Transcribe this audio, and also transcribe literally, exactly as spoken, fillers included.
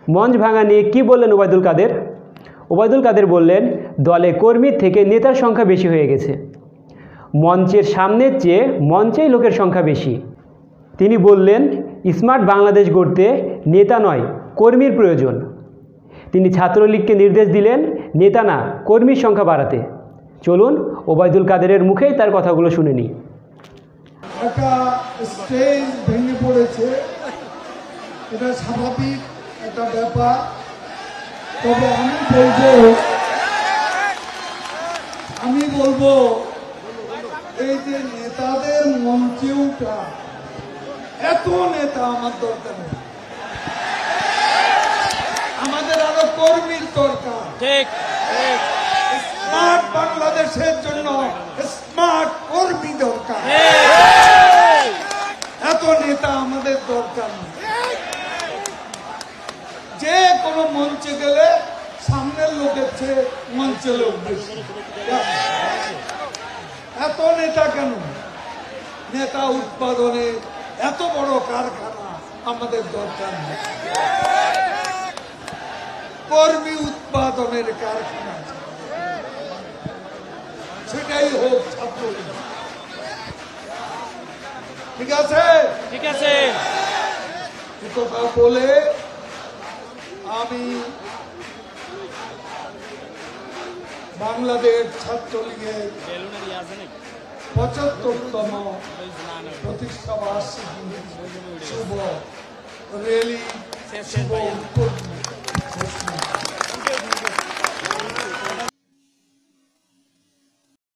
মঞ্চ ভাঙা নিয়ে কী বললেন ওবায়দুল কাদের? ওবায়দুল কাদের বললেন, দলে কর্মীর থেকে নেতার সংখ্যা বেশি হয়ে গেছে। মঞ্চের সামনের চেয়ে মঞ্চেই লোকের সংখ্যা বেশি। তিনি বললেন, স্মার্ট বাংলাদেশ গড়তে নেতা নয়, কর্মীর প্রয়োজন। তিনি ছাত্রলীগকে নির্দেশ দিলেন নেতা না, কর্মীর সংখ্যা বাড়াতে। চলুন ওবায়দুল কাদেরের মুখেই তার কথাগুলো শুনে নিই। একটা স্টেজ ভেঙে পড়েছে, এটা স্বাভাবিক একটা ব্যাপার। তবে আমি বলবো আমি বলবো এই যে নেতাদের মঞ্চে উঠা, এত নেতা আমার দরকার নেই, আমাদের আরো কর্মীর দরকার। ঠিক, স্মার্ট বাংলাদেশের জন্য স্মার্ট কর্মী দরকার, এত নেতা আমাদের দরকার নেই। যে কোনো মঞ্চে গেলে সামনের লোকের চেয়ে মঞ্চে লোক বেশি। এত নেতা কেন? নেতা উৎপাদনে এত বড় কারখানা আমাদের দরকার নেই, কর্মী উৎপাদনের কারখানা, সেটাই হোক ছাত্রলীগ। ঠিক আছে, ঠিক আছে। কথা বলে আমি বাংলাদেশ ছাত্রলীগের পঁচাত্তরতম প্রতিষ্ঠা বার্ষিকী শুভ র্যালি, শুভ উদ্বোধন